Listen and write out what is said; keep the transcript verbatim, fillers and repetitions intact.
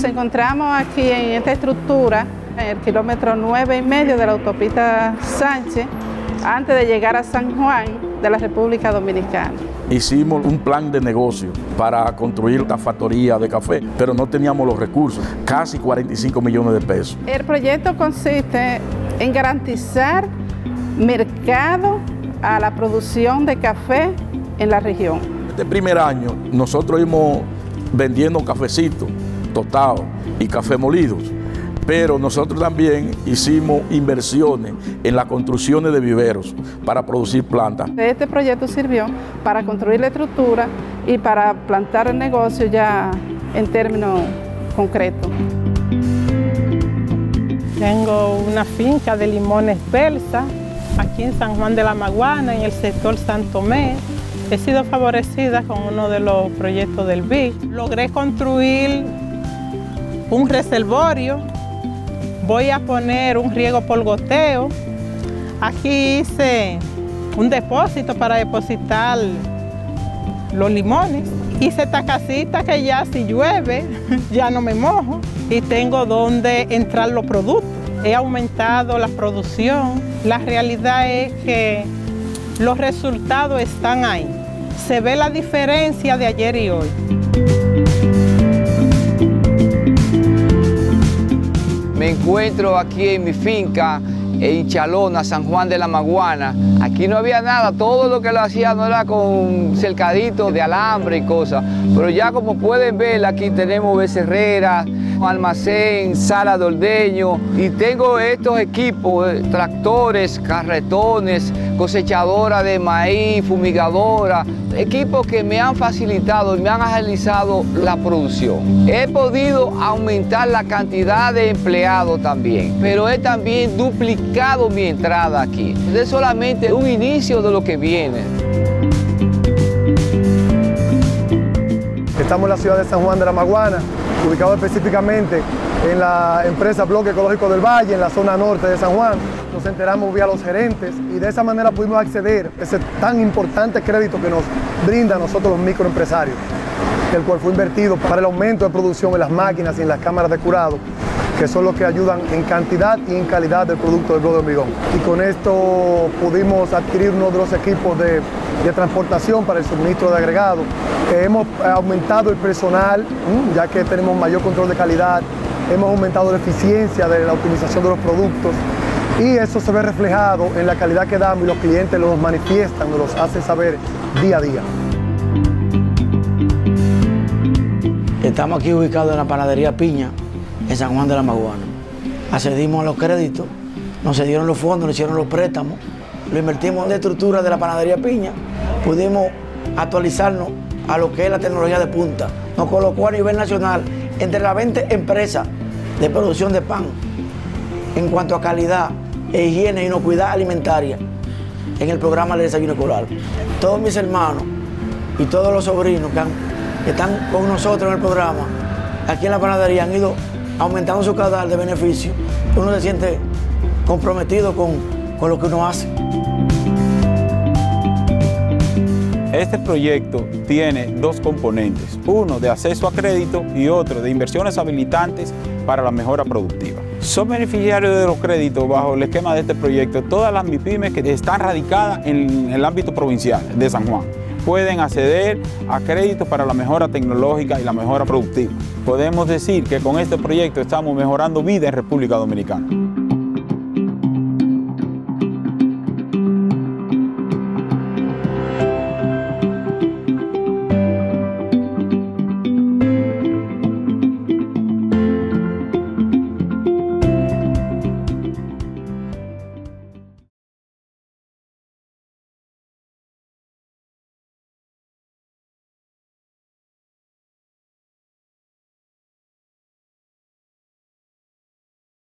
encontramos aquí en esta estructura, en el kilómetro nueve y medio de la autopista Sánchez, antes de llegar a San Juan de la República Dominicana. Hicimos un plan de negocio para construir la factoría de café, pero no teníamos los recursos, casi cuarenta y cinco millones de pesos. El proyecto consiste en garantizar mercado a la producción de café en la región. Este primer año nosotros íbamos vendiendo cafecitos tostados y café molidos, pero nosotros también hicimos inversiones en las construcciones de viveros para producir plantas. Este proyecto sirvió para construir la estructura y para plantar el negocio ya en términos concretos. Tengo una finca de limones Belsa aquí en San Juan de la Maguana, en el sector San Tomé. He sido favorecida con uno de los proyectos del B I C. Logré construir un reservorio. Voy a poner un riego por goteo. Aquí hice un depósito para depositar los limones. Hice esta casita que ya si llueve, ya no me mojo. Y tengo donde entrar los productos. He aumentado la producción. La realidad es que los resultados están ahí. Se ve la diferencia de ayer y hoy. Me encuentro aquí en mi finca, en Chalona, San Juan de la Maguana. Aquí no había nada, todo lo que lo hacía no era con cercaditos de alambre y cosas. Pero ya como pueden ver, aquí tenemos becerreras, almacén, sala de ordeño, y tengo estos equipos, tractores, carretones, cosechadora de maíz, fumigadora, equipos que me han facilitado y me han agilizado la producción. He podido aumentar la cantidad de empleados también, pero he también duplicado mi entrada aquí. Es solamente un inicio de lo que viene. Estamos en la ciudad de San Juan de la Maguana, ubicado específicamente en la empresa Bloque Ecológico del Valle, en la zona norte de San Juan. Nos enteramos vía los gerentes y de esa manera pudimos acceder a ese tan importante crédito que nos brinda a nosotros los microempresarios, el cual fue invertido para el aumento de producción en las máquinas y en las cámaras de curado, que son los que ayudan en cantidad y en calidad del producto del globo de hormigón. Y con esto pudimos adquirir uno de los equipos de, de transportación para el suministro de agregado. Eh, hemos aumentado el personal, ya que tenemos mayor control de calidad, hemos aumentado la eficiencia de la optimización de los productos y eso se ve reflejado en la calidad que damos y los clientes nos manifiestan, nos los hacen saber día a día. Estamos aquí ubicados en la panadería Piña, en San Juan de la Maguana. Accedimos a los créditos, nos cedieron los fondos, nos hicieron los préstamos, lo invertimos en la estructura de la panadería Piña, pudimos actualizarnos a lo que es la tecnología de punta. Nos colocó a nivel nacional entre las veinte empresas de producción de pan en cuanto a calidad, e higiene e inocuidad alimentaria en el programa de desayuno escolar. Todos mis hermanos y todos los sobrinos que, han, que están con nosotros en el programa, aquí en la panadería, han ido aumentando su caudal de beneficio. Uno se siente comprometido con, con lo que uno hace. Este proyecto tiene dos componentes, uno de acceso a crédito y otro de inversiones habilitantes para la mejora productiva. Son beneficiarios de los créditos bajo el esquema de este proyecto todas las MIPYMES que están radicadas en el ámbito provincial de San Juan. Pueden acceder a créditos para la mejora tecnológica y la mejora productiva. Podemos decir que con este proyecto estamos mejorando vida en República Dominicana.